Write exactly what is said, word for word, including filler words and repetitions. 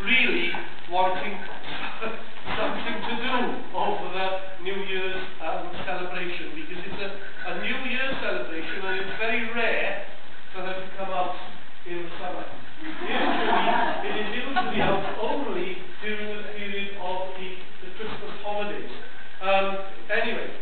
really wanting something to do over the New Year's um, celebration, because it's a, a New Year's celebration and it's very rare for her to come out in the summer. Usually, it is usually out only during the period of the, the Christmas holidays. Um, anyway,